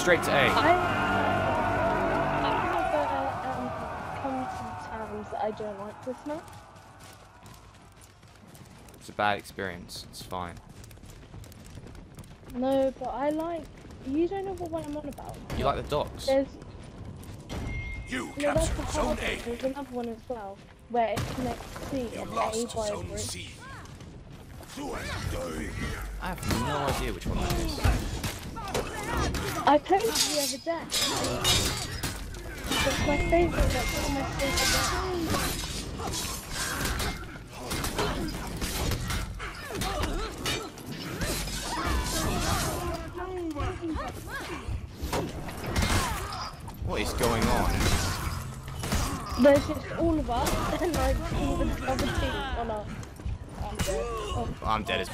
straight to A. I've come to terms that I don't like this map. It's a bad experience. It's fine. No, but I like. You don't know what one I'm on about. You like the docks? There's. You No, that's the captured hard Zone one. A. There's another one as well, where it connects C You and A lost by a Zone bridge. C. I have no idea which one that is. I played it the other day. It's my favourite. That's one of my favourite maps. What is going on? There's just all of us and like all the other team on our. Oh. I'm dead as.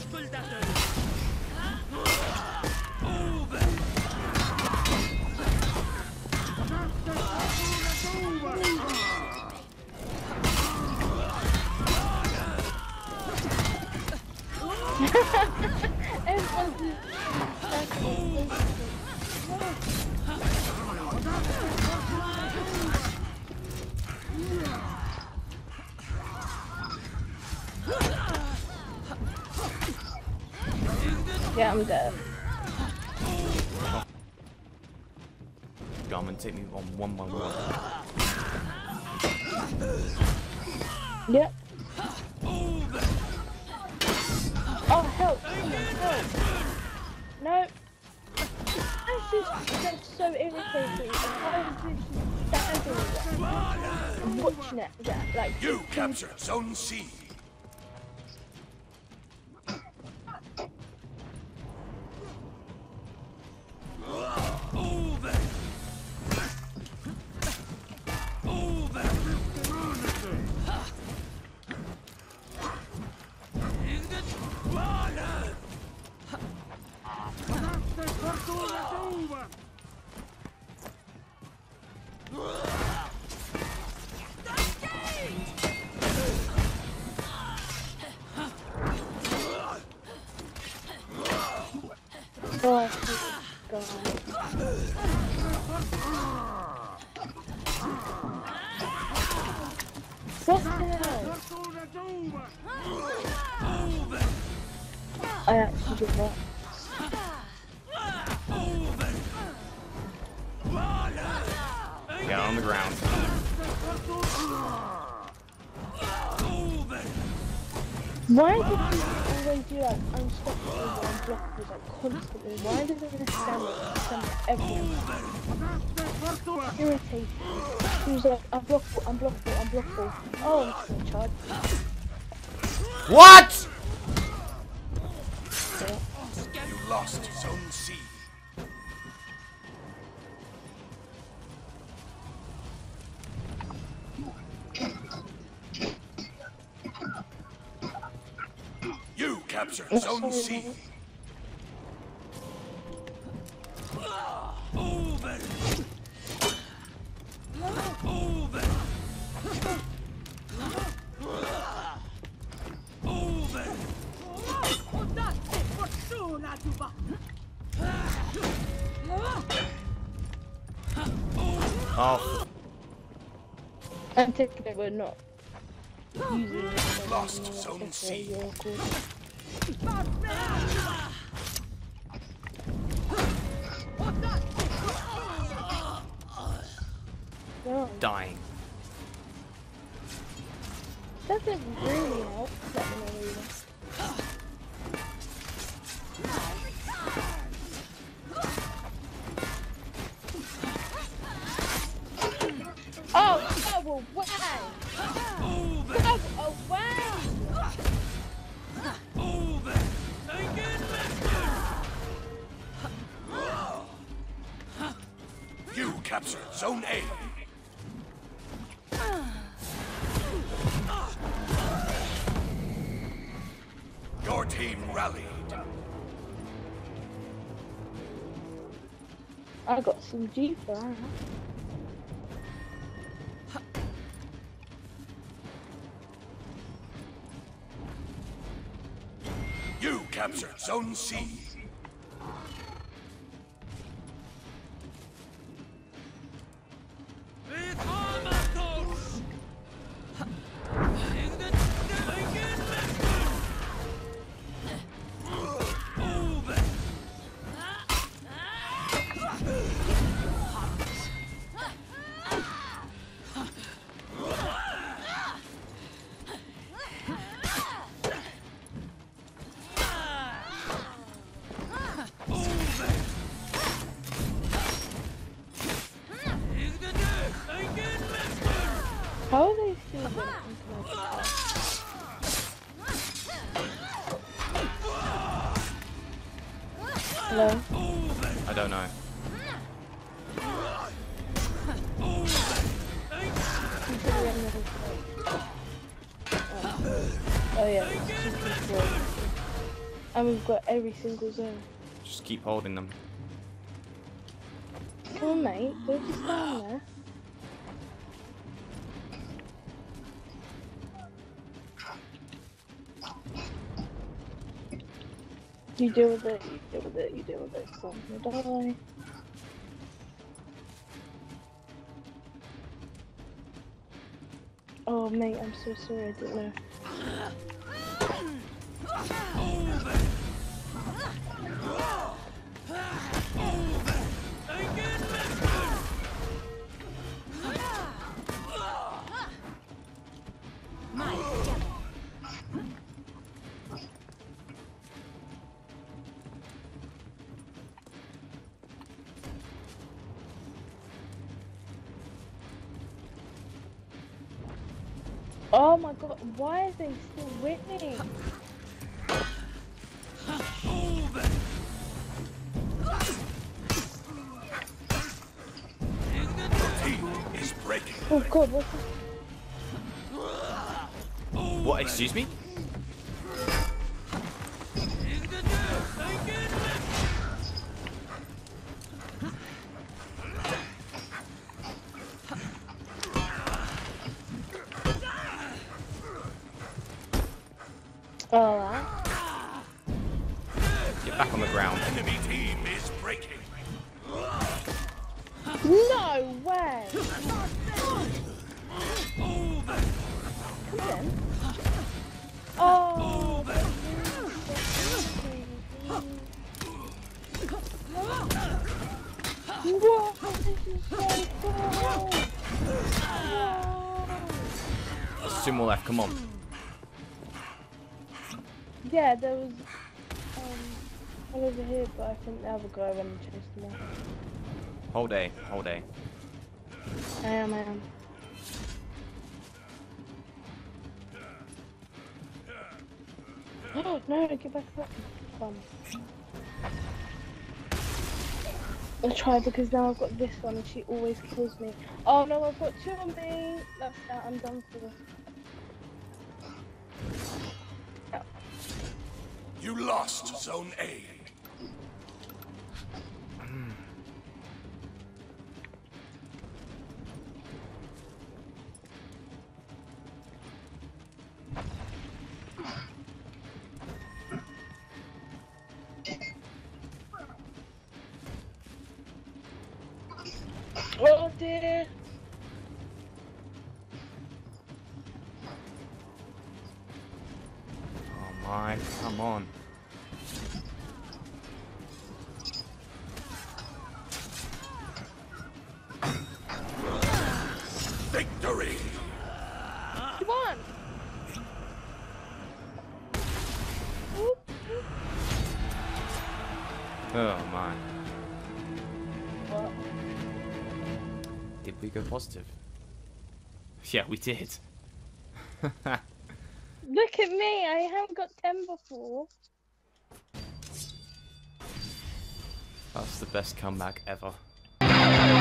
Yeah, I'm dead. Come and take me on 1-1-1. Yep. Oh, help! Help! No! That's so irritating. I was literally standing there, and watching it, like... You captured Zone C. Oh, God. What the hell? I actually did that. Get on the ground. Why do people always do like unstoppable or unblockable like constantly? Why do they just stand everywhere? Irritating. Who's like unblockable, unblockable, unblockable. Oh, I'm still in charge. What? You lost Zone C. You captured Zone C. Oh, I'm taking it, we're not using it. Lost Zone C. No, dying. doesn't really help. Let me know either. Oh, double wow! Double wow! You captured Zone A. Your team rallied. I got some G for that. You captured Zone C. Hello? I don't know. Oh yeah, it's 2 people. And we've got every single zone. Just keep holding them. Come on, mate, go just down there. You deal with it, you deal with it, you deal with it, so I'm gonna die. Oh mate, I'm so sorry, I didn't know. Oh my god, why are they still winning? Team is breaking. Oh god, what's this? What? Excuse me? Oh, that? Get back on the ground. Enemy team is breaking. No way! Come on. Oh! What? This is so cool! There's 2 more left. Come on. Yeah, there was one over here, but I think the other guy went and chased them off. Hold A. Hold A. I am. Oh no, get back up. Come. I'll try because now I've got this one and she always kills me. Oh no, I've got 2 on me. That's that, I'm done for this. You lost Zone A. Oh dear. Oh my. Come on. Victory! Come on. Oh my. What? Did we go positive? Yeah, we did. Look at me, I haven't got 10 before. That's the best comeback ever.